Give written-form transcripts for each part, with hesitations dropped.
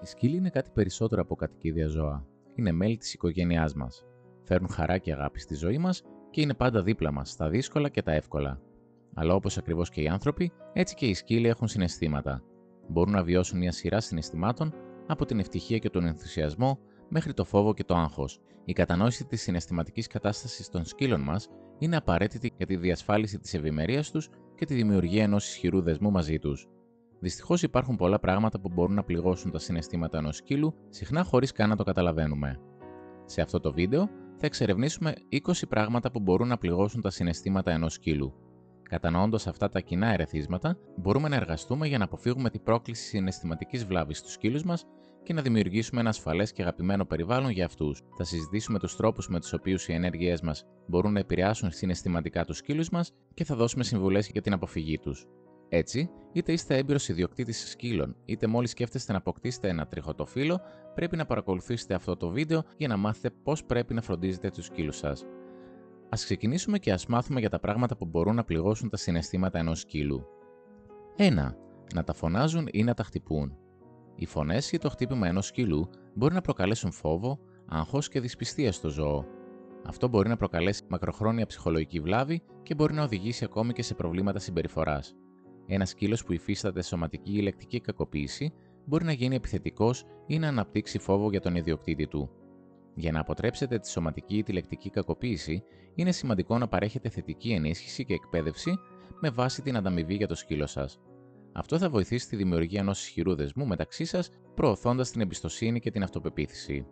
Οι σκύλοι είναι κάτι περισσότερο από κατοικίδια ζώα. Είναι μέλη της οικογένειάς μας. Φέρνουν χαρά και αγάπη στη ζωή μας και είναι πάντα δίπλα μας στα δύσκολα και τα εύκολα. Αλλά όπως ακριβώς και οι άνθρωποι, έτσι και οι σκύλοι έχουν συναισθήματα. Μπορούν να βιώσουν μια σειρά συναισθημάτων, από την ευτυχία και τον ενθουσιασμό μέχρι το φόβο και το άγχος. Η κατανόηση της συναισθηματικής κατάστασης των σκύλων μας είναι απαραίτητη για τη διασφάλιση της ευημερίας τους και τη δημιουργία ενός ισχυρού δεσμού μαζί τους. Δυστυχώς υπάρχουν πολλά πράγματα που μπορούν να πληγώσουν τα συναισθήματα ενός σκύλου, συχνά χωρίς καν να το καταλαβαίνουμε. Σε αυτό το βίντεο θα εξερευνήσουμε 20 πράγματα που μπορούν να πληγώσουν τα συναισθήματα ενός σκύλου. Κατανοώντας αυτά τα κοινά ερεθίσματα, μπορούμε να εργαστούμε για να αποφύγουμε την πρόκληση συναισθηματικής βλάβης στους σκύλους μας και να δημιουργήσουμε ένα ασφαλές και αγαπημένο περιβάλλον για αυτούς. Θα συζητήσουμε τους τρόπους με τους οποίους οι ενέργειές μας μπορούν να επηρεάσουν συναισθηματικά τους σκύλους μας και θα δώσουμε συμβουλές για την αποφυγή τους. Έτσι, είτε είστε έμπειρος ιδιοκτήτης σκύλων, είτε μόλις σκέφτεστε να αποκτήσετε ένα τριχωτοφύλλο, πρέπει να παρακολουθήσετε αυτό το βίντεο για να μάθετε πώς πρέπει να φροντίζετε τους σκύλους σας. Ας ξεκινήσουμε και ας μάθουμε για τα πράγματα που μπορούν να πληγώσουν τα συναισθήματα ενός σκύλου. 1. Να τα φωνάζουν ή να τα χτυπούν. Οι φωνές ή το χτύπημα ενός σκύλου μπορεί να προκαλέσουν φόβο, άγχος και δυσπιστία στο ζώο. Αυτό μπορεί να προκαλέσει μακροχρόνια ψυχολογική βλάβη και μπορεί να οδηγήσει ακόμη και σε προβλήματα συμπεριφοράς. Ένας σκύλος που υφίσταται σωματική ή λεκτική κακοποίηση μπορεί να γίνει επιθετικός ή να αναπτύξει φόβο για τον ιδιοκτήτη του. Για να αποτρέψετε τη σωματική ή τη λεκτική κακοποίηση, είναι σημαντικό να παρέχετε θετική ενίσχυση και εκπαίδευση με βάση την ανταμοιβή για το σκύλο σας. Αυτό θα βοηθήσει τη δημιουργία ενός ισχυρού δεσμού μεταξύ σας, προωθώντας την εμπιστοσύνη και την αυτοπεποίθηση.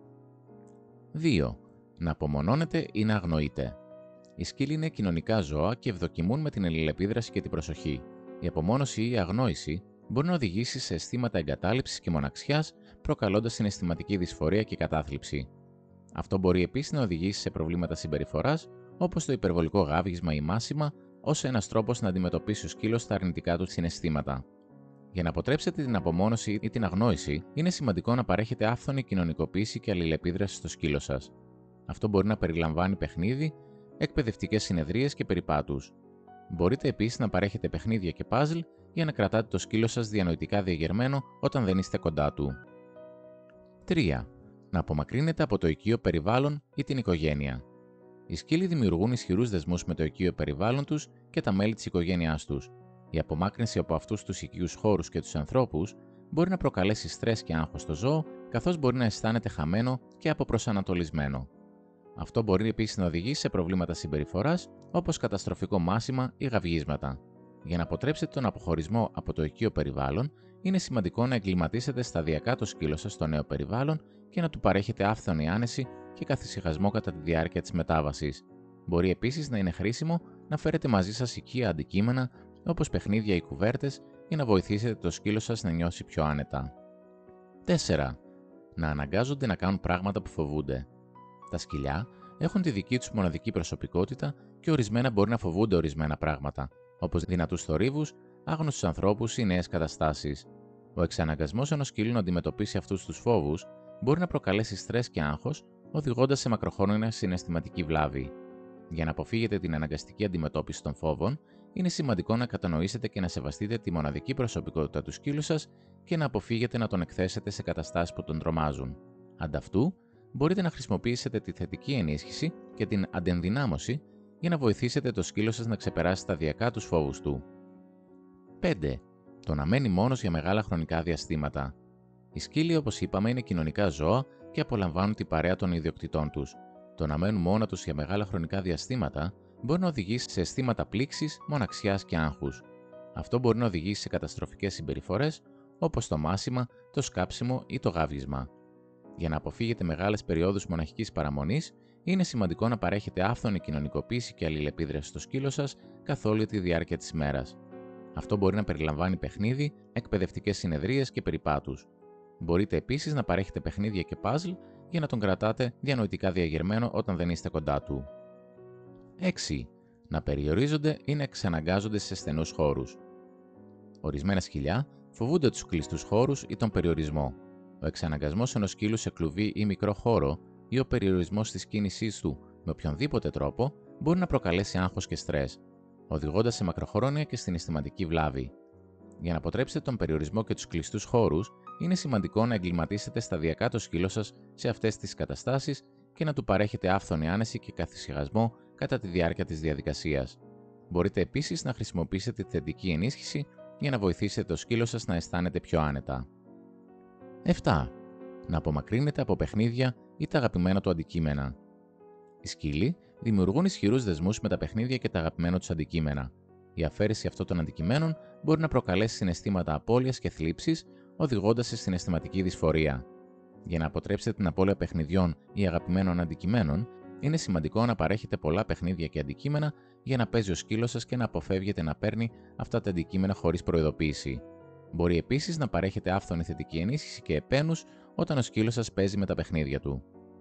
2. Να απομονώνετε ή να αγνοείτε. Οι σκύλοι είναι κοινωνικά ζώα και ευδοκιμούν με την αλληλεπίδραση και την προσοχή. Η απομόνωση ή η αγνόηση μπορεί να οδηγήσει σε αισθήματα εγκατάλειψης και μοναξιάς, προκαλώντας συναισθηματική δυσφορία και κατάθλιψη. Αυτό μπορεί επίσης να οδηγήσει σε προβλήματα συμπεριφοράς, όπως το υπερβολικό γάβγισμα ή μάσημα, ως ένας τρόπος να αντιμετωπίσει ο σκύλος τα αρνητικά του συναισθήματα. Για να αποτρέψετε την απομόνωση ή την αγνόηση, είναι σημαντικό να παρέχετε άφθονη κοινωνικοποίηση και αλληλεπίδραση στο σκύλο σας. Αυτό μπορεί να περιλαμβάνει παιχνίδι, εκπαιδευτικές συνεδρίες και περιπάτους. Μπορείτε επίσης να παρέχετε παιχνίδια και παζλ για να κρατάτε το σκύλο σας διανοητικά διαγερμένο όταν δεν είστε κοντά του. 3. Να απομακρύνετε από το οικείο περιβάλλον ή την οικογένεια. Οι σκύλοι δημιουργούν ισχυρούς δεσμούς με το οικείο περιβάλλον τους και τα μέλη της οικογένειάς τους. Η απομάκρυνση από αυτούς τους οικείους χώρους και τους ανθρώπους μπορεί να προκαλέσει στρες και άγχος στο ζώο, καθώς μπορεί να αισθάνεται χαμένο και αποπροσανατολισμένο. Αυτό μπορεί επίσης να οδηγήσει σε προβλήματα συμπεριφοράς, όπως καταστροφικό μάσημα ή γαυγίσματα. Για να αποτρέψετε τον αποχωρισμό από το οικείο περιβάλλον, είναι σημαντικό να εγκληματίσετε σταδιακά το σκύλο σας στο νέο περιβάλλον και να του παρέχετε άφθονη άνεση και καθησυχασμό κατά τη διάρκεια της μετάβασης. Μπορεί επίσης να είναι χρήσιμο να φέρετε μαζί σας οικεία αντικείμενα, όπως παιχνίδια ή κουβέρτες, για να βοηθήσετε το σκύλο σας να νιώσει πιο άνετα. 4. Να αναγκάζονται να κάνουν πράγματα που φοβούνται. Τα σκυλιά έχουν τη δική τους μοναδική προσωπικότητα και ορισμένα μπορεί να φοβούνται ορισμένα πράγματα, όπως δυνατούς θορύβους, άγνωστους ανθρώπους ή νέες καταστάσεις. Ο εξαναγκασμός ενός σκύλου να αντιμετωπίσει αυτούς τους φόβους μπορεί να προκαλέσει στρες και άγχος, οδηγώντας σε μακροχρόνια συναισθηματική βλάβη. Για να αποφύγετε την αναγκαστική αντιμετώπιση των φόβων, είναι σημαντικό να κατανοήσετε και να σεβαστείτε τη μοναδική προσωπικότητα του σκύλου σας και να αποφύγετε να τον εκθέσετε σε καταστάσεις που τον τρομάζουν. Ανταυτού, μπορείτε να χρησιμοποιήσετε τη θετική ενίσχυση και την αντενδυνάμωση για να βοηθήσετε το σκύλο σας να ξεπεράσει σταδιακά τους φόβους του. 5. Το να μένει μόνος για μεγάλα χρονικά διαστήματα. Οι σκύλοι, όπως είπαμε, είναι κοινωνικά ζώα και απολαμβάνουν την παρέα των ιδιοκτητών τους. Το να μένουν μόνα τους για μεγάλα χρονικά διαστήματα μπορεί να οδηγήσει σε αισθήματα πλήξης, μοναξιάς και άγχους. Αυτό μπορεί να οδηγήσει σε καταστροφικές συμπεριφορές, όπως το μάσημα, το σκάψιμο ή το γάβγισμα. Για να αποφύγετε μεγάλες περιόδους μοναχικής παραμονής, είναι σημαντικό να παρέχετε άφθονη κοινωνικοποίηση και αλληλεπίδραση στο σκύλο σας καθ' όλη τη διάρκεια της ημέρας. Αυτό μπορεί να περιλαμβάνει παιχνίδι, εκπαιδευτικές συνεδρίες και περιπάτους. Μπορείτε επίσης να παρέχετε παιχνίδια και παζλ για να τον κρατάτε διανοητικά διαγερμένο όταν δεν είστε κοντά του. 6. Να περιορίζονται ή να εξαναγκάζονται σε στενούς χώρους. Ορισμένα σκυλιά φοβούνται τους κλειστούς χώρους ή τον περιορισμό. Ο εξαναγκασμός ενός σκύλου σε κλουβί ή μικρό χώρο ή ο περιορισμός της κίνησής του με οποιονδήποτε τρόπο μπορεί να προκαλέσει άγχος και στρες, οδηγώντας σε μακροχρόνια και συναισθηματική βλάβη. Για να αποτρέψετε τον περιορισμό και τους κλειστούς χώρους, είναι σημαντικό να εγκληματίσετε σταδιακά το σκύλο σας σε αυτές τις καταστάσεις και να του παρέχετε άφθονη άνεση και καθησυχασμό κατά τη διάρκεια της διαδικασίας. Μπορείτε επίσης να χρησιμοποιήσετε τη θετική ενίσχυση για να βοηθήσετε το σκύλο σας να αισθάνεται πιο άνετα. 7. Να απομακρύνετε από παιχνίδια ή τα αγαπημένα του αντικείμενα. Οι σκύλοι δημιουργούν ισχυρούς δεσμούς με τα παιχνίδια και τα αγαπημένα τους αντικείμενα. Η αφαίρεση αυτών των αντικειμένων μπορεί να προκαλέσει συναισθήματα απώλειας και θλίψης, οδηγώντας σε συναισθηματική δυσφορία. Για να αποτρέψετε την απώλεια παιχνιδιών ή αγαπημένων αντικειμένων, είναι σημαντικό να παρέχετε πολλά παιχνίδια και αντικείμενα για να παίζει ο σκύλος σας και να αποφεύγετε να παίρνει αυτά τα αντικείμενα χωρίς προειδοποίηση. Μπορεί επίσης να παρέχετε άφθονη θετική ενίσχυση και επένους όταν ο σκύλος σας παίζει με τα παιχνίδια του.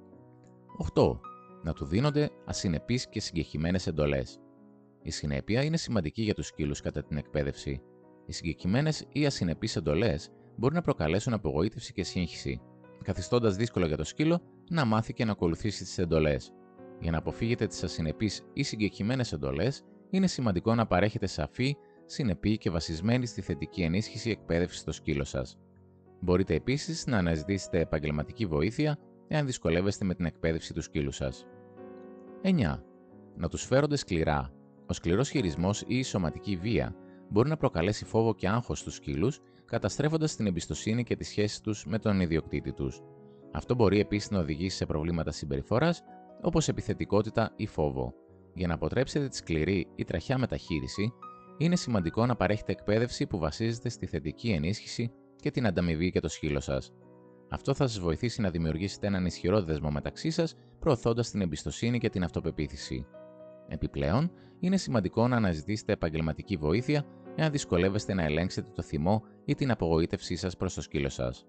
8. Να του δίνονται ασυνεπείς και συγκεκριμένες εντολές. Η συνέπεια είναι σημαντική για τους σκύλους κατά την εκπαίδευση. Οι συγκεκριμένες ή ασυνεπείς εντολές μπορεί να προκαλέσουν απογοήτευση και σύγχυση, καθιστώντας δύσκολο για το σκύλο να μάθει και να ακολουθήσει τις εντολές. Για να αποφύγετε τις ασυνεπείς ή συγκεκριμένες εντολές, είναι σημαντικό να παρέχετε σαφή, συνεπή και βασισμένη στη θετική ενίσχυση εκπαίδευση στο σκύλο σας. Μπορείτε επίσης να αναζητήσετε επαγγελματική βοήθεια εάν δυσκολεύεστε με την εκπαίδευση του σκύλου σας. 9. Να τους φέρονται σκληρά. Ο σκληρός χειρισμός ή η σωματική βία μπορεί να προκαλέσει φόβο και άγχος στους σκύλους, καταστρέφοντας την εμπιστοσύνη και τις σχέσεις τους με τον ιδιοκτήτη τους. Αυτό μπορεί επίσης να οδηγήσει σε προβλήματα συμπεριφοράς, όπως επιθετικότητα ή φόβο. Για να αποτρέψετε τη σκληρή ή τραχιά μεταχείριση, είναι σημαντικό να παρέχετε εκπαίδευση που βασίζεται στη θετική ενίσχυση και την ανταμοιβή για το σκύλο σας. Αυτό θα σας βοηθήσει να δημιουργήσετε έναν ισχυρό δεσμό μεταξύ σας, προωθώντας την εμπιστοσύνη και την αυτοπεποίθηση. Επιπλέον, είναι σημαντικό να αναζητήσετε επαγγελματική βοήθεια εάν δυσκολεύεστε να ελέγξετε το θυμό ή την απογοήτευσή σας προς το σκύλο σας.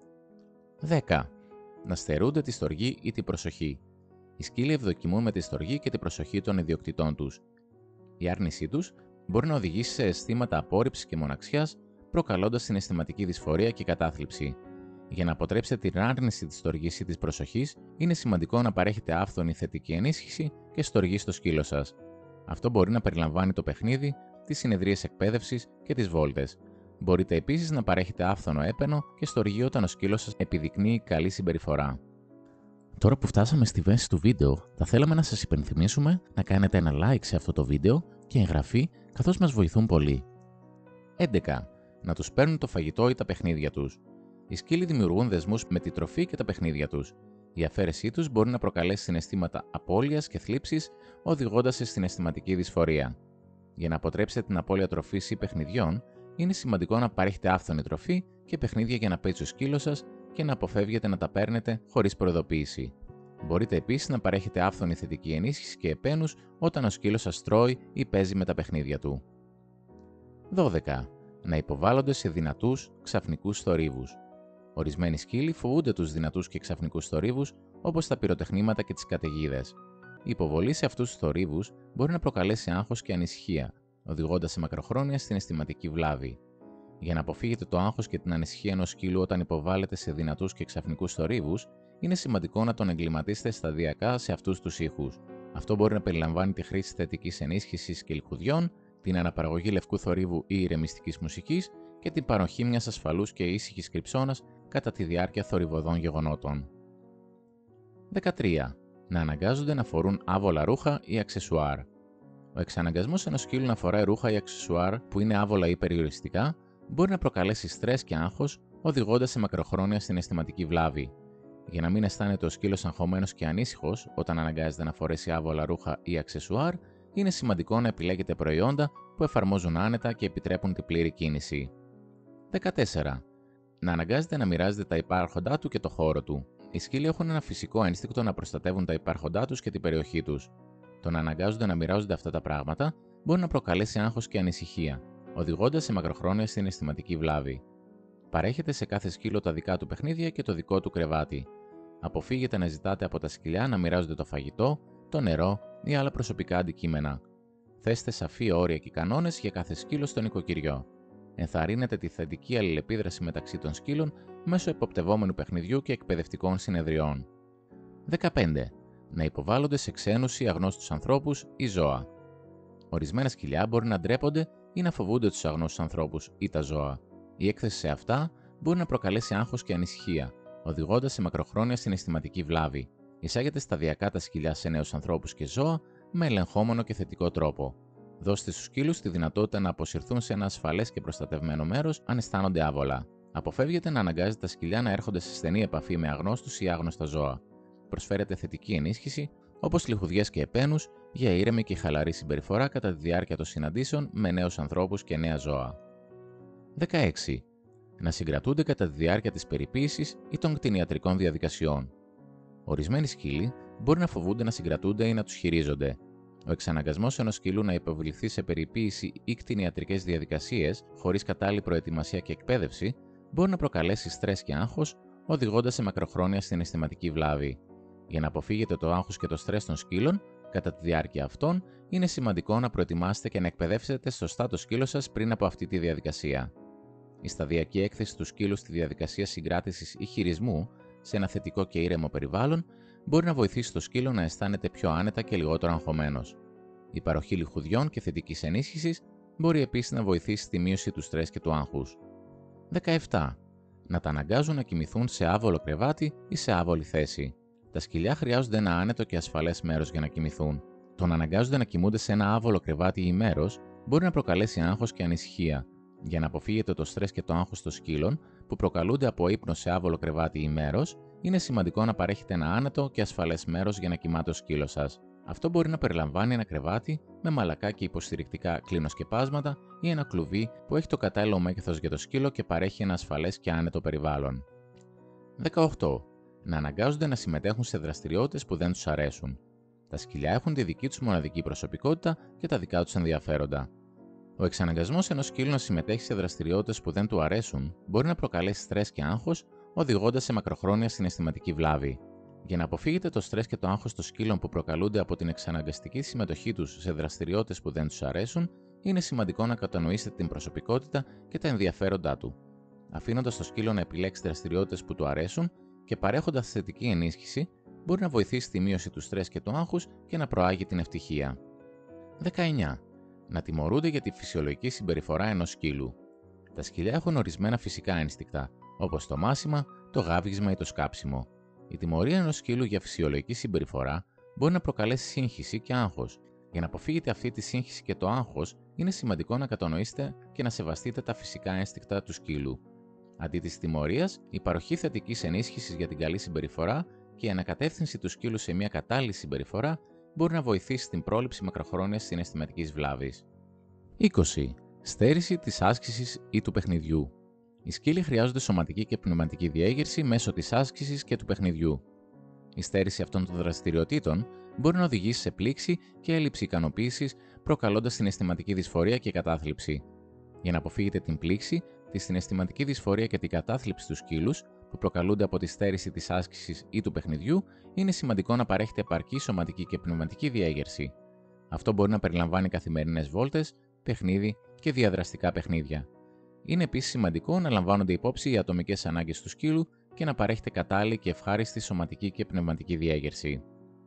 10. Να στερούνται τη στοργή ή την προσοχή. Οι σκύλοι ευδοκιμούν με τη στοργή και την προσοχή των ιδιοκτητών τους. Η άρνησή τους μπορεί να οδηγήσει σε αισθήματα απόρριψης και μοναξιάς, προκαλώντας συναισθηματική δυσφορία και κατάθλιψη. Για να αποτρέψετε την άρνηση της στοργής ή της προσοχής, είναι σημαντικό να παρέχετε άφθονη θετική ενίσχυση και στοργή στο σκύλο σας. Αυτό μπορεί να περιλαμβάνει το παιχνίδι, τις συνεδρίες εκπαίδευσης και τις βόλτες. Μπορείτε επίσης να παρέχετε άφθονο έπαινο και στοργή όταν ο σκύλος σας επιδεικνύει καλή συμπεριφορά. Τώρα που φτάσαμε στη μέση του βίντεο, θα θέλαμε να σας υπενθυμίσουμε να κάνετε ένα like σε αυτό το βίντεο και εγγραφή, καθώς μας βοηθούν πολύ. 11. Να τους παίρνουν το φαγητό ή τα παιχνίδια τους. Οι σκύλοι δημιουργούν δεσμούς με τη τροφή και τα παιχνίδια τους. Η αφαίρεσή τους μπορεί να προκαλέσει συναισθήματα απώλειας και θλίψης, οδηγώντας σε συναισθηματική δυσφορία. Για να αποτρέψετε την απώλεια τροφής ή παιχνιδιών, είναι σημαντικό να παρέχετε άφθονη τροφή και παιχνίδια για να παίζει ο σκύλος σας και να αποφεύγετε να τα παίρνετε χωρίς προειδοποίηση. Μπορείτε επίσης να παρέχετε άφθονη θετική ενίσχυση και επένους όταν ο σκύλος σας τρώει ή παίζει με τα παιχνίδια του. 12. Να υποβάλλονται σε δυνατούς, ξαφνικούς θορύβους. Ορισμένοι σκύλοι φοβούνται τους δυνατούς και ξαφνικούς θορύβους, όπως τα πυροτεχνήματα και τις καταιγίδες. Η υποβολή σε αυτούς τους θορύβους μπορεί να προκαλέσει άγχος και ανησυχία, οδηγώντας σε μακροχρόνια συναισθηματική βλάβη. Για να αποφύγετε το άγχος και την ανησυχία ενός σκύλου όταν υποβάλλεται σε δυνατούς και ξαφνικούς θορύβους, είναι σημαντικό να τον εγκληματίσετε σταδιακά σε αυτούς τους ήχους. Αυτό μπορεί να περιλαμβάνει τη χρήση θετικής ενίσχυσης και λιχουδιών, την αναπαραγωγή λευκού θορύβου ή ηρεμιστικής μουσικής και την παροχή μιας ασφαλούς και ήσυχης κρυψώνας κατά τη διάρκεια θορυβωδών γεγονότων. 13. Να αναγκάζονται να φορούν άβολα ρούχα ή αξεσουάρ. Ο εξαναγκασμός ενός σκύλου να φοράει ρούχα ή αξεσουάρ που είναι άβολα ή περιοριστικά μπορεί να προκαλέσει στρες και άγχος, οδηγώντας σε μακροχρόνια συναισθηματική βλάβη. Για να μην αισθάνεται ο σκύλος αγχωμένος και ανήσυχος όταν αναγκάζεται να φορέσει άβολα ρούχα ή αξεσουάρ, είναι σημαντικό να επιλέγετε προϊόντα που εφαρμόζουν άνετα και επιτρέπουν την πλήρη κίνηση. 14. Να αναγκάζεται να μοιράζεται τα υπάρχοντά του και το χώρο του. Οι σκύλοι έχουν ένα φυσικό ένστικτο να προστατεύουν τα υπάρχοντά τους και την περιοχή τους. Το να αναγκάζονται να μοιράζονται αυτά τα πράγματα μπορεί να προκαλέσει άγχος και ανησυχία, οδηγώντας σε μακροχρόνια συναισθηματική βλάβη. Παρέχετε σε κάθε σκύλο τα δικά του παιχνίδια και το δικό του κρεβάτι. Αποφύγετε να ζητάτε από τα σκυλιά να μοιράζονται το φαγητό, το νερό ή άλλα προσωπικά αντικείμενα. Θέστε σαφή όρια και κανόνες για κάθε σκύλο στο νοικοκυριό. Ενθαρρύνετε τη θετική αλληλεπίδραση μεταξύ των σκύλων μέσω εποπτευόμενου παιχνιδιού και εκπαιδευτικών συνεδριών. 15. Να υποβάλλονται σε ξένους ή αγνώστους ανθρώπους ή ζώα. Ορισμένα σκυλιά μπορεί να ντρέπονται ή να φοβούνται τους αγνώστους ανθρώπους ή τα ζώα. Η έκθεση σε αυτά μπορεί να προκαλέσει άγχος και ανησυχία, οδηγώντας σε μακροχρόνια συναισθηματική βλάβη. Εισάγεται σταδιακά τα σκυλιά σε νέους ανθρώπους και ζώα με ελεγχόμενο και θετικό τρόπο. Δώστε στους σκύλους τη δυνατότητα να αποσυρθούν σε ένα ασφαλές και προστατευμένο μέρος αν αισθάνονται άβολα. Αποφεύγετε να αναγκάζετε τα σκυλιά να έρχονται σε στενή επαφή με αγνώστους ή άγνωστα ζώα. Προσφέρετε θετική ενίσχυση, όπως λιχουδιές και επένους, για ήρεμη και χαλαρή συμπεριφορά κατά τη διάρκεια των συναντήσεων με νέους ανθρώπους και νέα ζώα. 16. Να συγκρατούνται κατά τη διάρκεια της περιποίησης ή των κτηνιατρικών διαδικασιών. Ορισμένοι σκύλοι μπορεί να φοβούνται να συγκρατούνται ή να τους χειρίζονται. Ο εξαναγκασμός ενός σκύλου να υποβληθεί σε περιποίηση ή κτηνιατρικές διαδικασίες χωρίς κατάλληλη προετοιμασία και εκπαίδευση μπορεί να προκαλέσει στρες και άγχος, οδηγώντας σε μακροχρόνια συναισθηματική βλάβη. Για να αποφύγετε το άγχος και το στρες των σκύλων, κατά τη διάρκεια αυτών, είναι σημαντικό να προετοιμάσετε και να εκπαιδεύσετε σωστά το σκύλο σας πριν από αυτή τη διαδικασία. Η σταδιακή έκθεση του σκύλου στη διαδικασία συγκράτησης ή χειρισμού σε ένα θετικό και ήρεμο περιβάλλον μπορεί να βοηθήσει το σκύλο να αισθάνεται πιο άνετα και λιγότερο αγχωμένος. Η παροχή λιχουδιών και θετικής ενίσχυσης μπορεί επίσης να βοηθήσει στη μείωση του στρες και του άγχους. 17. Να τα αναγκάζουν να κοιμηθούν σε άβολο κρεβάτι ή σε άβολη θέση. Τα σκυλιά χρειάζονται ένα άνετο και ασφαλές μέρος για να κοιμηθούν. Το να αναγκάζονται να κοιμούνται σε ένα άβολο κρεβάτι ή μέρος μπορεί να προκαλέσει άγχος και ανησυχία. Για να αποφύγετε το στρες και το άγχος των σκύλων που προκαλούνται από ύπνο σε άβολο κρεβάτι ή μέρος, είναι σημαντικό να παρέχετε ένα άνετο και ασφαλές μέρος για να κοιμάται ο σκύλος σας. Αυτό μπορεί να περιλαμβάνει ένα κρεβάτι με μαλακά και υποστηρικτικά κλινοσκεπάσματα ή ένα κλουβί που έχει το κατάλληλο μέγεθος για το σκύλο και παρέχει ένα ασφαλές και άνετο περιβάλλον. 18. Να αναγκάζονται να συμμετέχουν σε δραστηριότητες που δεν τους αρέσουν. Τα σκυλιά έχουν τη δική τους μοναδική προσωπικότητα και τα δικά τους ενδιαφέροντα. Ο εξαναγκασμός ενός σκύλου να συμμετέχει σε δραστηριότητες που δεν του αρέσουν μπορεί να προκαλέσει στρες και άγχος, οδηγώντας σε μακροχρόνια συναισθηματική βλάβη. Για να αποφύγετε το στρες και το άγχος των σκύλων που προκαλούνται από την εξαναγκαστική συμμετοχή τους σε δραστηριότητες που δεν τους αρέσουν, είναι σημαντικό να κατανοήσετε την προσωπικότητα και τα ενδιαφέροντά του. Αφήνοντας το σκύλο να επιλέξει δραστηριότητες που του αρέσουν και παρέχοντας θετική ενίσχυση, μπορεί να βοηθήσει στη μείωση του στρες και του άγχους και να προάγει την ευτυχία. 19. Να τιμωρούνται για τη φυσιολογική συμπεριφορά ενός σκύλου. Τα σκυλιά έχουν ορισμένα φυσικά ένστικτα, όπως το μάσιμα, το γάβγισμα ή το σκάψιμο. Η τιμωρία ενός σκύλου για φυσιολογική συμπεριφορά μπορεί να προκαλέσει σύγχυση και άγχος. Για να αποφύγετε αυτή τη σύγχυση και το άγχος, είναι σημαντικό να κατανοήσετε και να σεβαστείτε τα φυσικά ένστικτα του σκύλου. Αντί της τιμωρίας, η παροχή θετικής ενίσχυσης για την καλή συμπεριφορά και η ανακατεύθυνση του σκύλου σε μια κατάλληλη συμπεριφορά μπορεί να βοηθήσει στην πρόληψη μακροχρόνιας συναισθηματικής βλάβης. 20. Στέρηση της άσκησης ή του παιχνιδιού. Οι σκύλοι χρειάζονται σωματική και πνευματική διέγερση μέσω της άσκησης και του παιχνιδιού. Η στέρηση αυτών των δραστηριοτήτων μπορεί να οδηγήσει σε πλήξη και έλλειψη ικανοποίησης, προκαλώντας συναισθηματική δυσφορία και κατάθλιψη. Για να αποφύγετε την πλήξη, τη συναισθηματική δυσφορία και την κατάθλιψη του σκύλους που προκαλούνται από τη στέρηση της άσκησης ή του παιχνιδιού, είναι σημαντικό να παρέχετε επαρκή σωματική και πνευματική διέγερση. Αυτό μπορεί να περιλαμβάνει καθημερινές βόλτες, παιχνίδι και διαδραστικά παιχνίδια. Είναι επίσης σημαντικό να λαμβάνονται υπόψη οι ατομικές ανάγκες του σκύλου και να παρέχετε κατάλληλη και ευχάριστη σωματική και πνευματική διέγερση.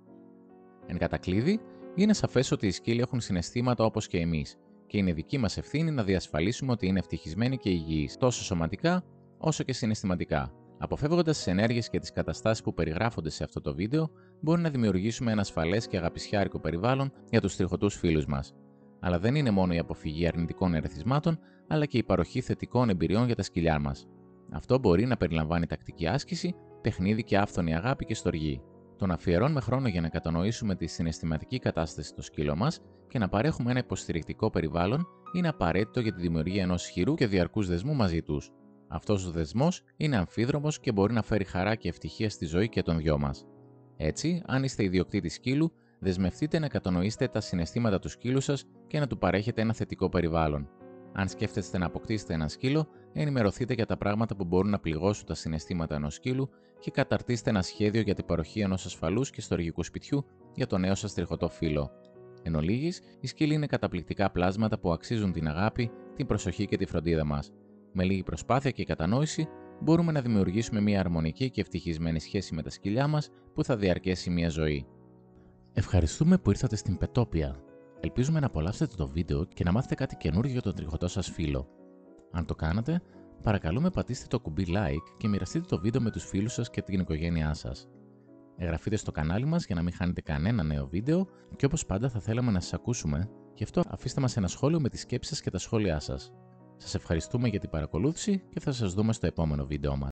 Εν κατακλείδη, είναι σαφές ότι οι σκύλοι έχουν συναισθήματα όπως και εμείς και είναι δική μας ευθύνη να διασφαλίσουμε ότι είναι ευτυχισμένοι και υγιείς, τόσο σωματικά όσο και συναισθηματικά. Αποφεύγοντας τις ενέργειες και τις καταστάσεις που περιγράφονται σε αυτό το βίντεο, μπορεί να δημιουργήσουμε ένα ασφαλές και αγαπησιάρικο περιβάλλον για τους τριχωτούς φίλους μας. Αλλά δεν είναι μόνο η αποφυγή αρνητικών ερεθισμάτων, αλλά και η παροχή θετικών εμπειριών για τα σκυλιά μας. Αυτό μπορεί να περιλαμβάνει τακτική άσκηση, παιχνίδι και άφθονη αγάπη και στοργή. Το να αφιερώνουμε χρόνο για να κατανοήσουμε τη συναισθηματική κατάσταση του σκύλου μας και να παρέχουμε ένα υποστηρικτικό περιβάλλον είναι απαραίτητο για τη δημιουργία ενός ισχυρού και διαρκούς δεσμού μαζί τους. Αυτός ο δεσμός είναι αμφίδρομος και μπορεί να φέρει χαρά και ευτυχία στη ζωή και των δυο μας. Έτσι, αν είστε ιδιοκτήτης σκύλου, δεσμευτείτε να κατανοήσετε τα συναισθήματα του σκύλου σας και να του παρέχετε ένα θετικό περιβάλλον. Αν σκέφτεστε να αποκτήσετε ένα σκύλο, ενημερωθείτε για τα πράγματα που μπορούν να πληγώσουν τα συναισθήματα ενός σκύλου και καταρτήστε ένα σχέδιο για την παροχή ενός ασφαλούς και στοργικού σπιτιού για το νέο σας τριχωτό φύλο. Εν ολίγης, οι σκύλοι είναι καταπληκτικά πλάσματα που αξίζουν την αγάπη, την προσοχή και τη φροντίδα μας. Με λίγη προσπάθεια και κατανόηση, μπορούμε να δημιουργήσουμε μια αρμονική και ευτυχισμένη σχέση με τα σκυλιά μας που θα διαρκέσει μια ζωή. Ευχαριστούμε που ήρθατε στην Πετόπια. Ελπίζουμε να απολαύσετε το βίντεο και να μάθετε κάτι καινούργιο για τον τριχωτό σας φίλο. Αν το κάνατε, παρακαλούμε πατήστε το κουμπί like και μοιραστείτε το βίντεο με τους φίλους σας και την οικογένειά σας. Εγγραφείτε στο κανάλι μας για να μην χάνετε κανένα νέο βίντεο και όπως πάντα θα θέλαμε να σας ακούσουμε, γι' αυτό αφήστε μας ένα σχόλιο με τις σκέψεις σας και τα σχόλιά σας. Σας ευχαριστούμε για την παρακολούθηση και θα σας δούμε στο επόμενο βίντεο μας.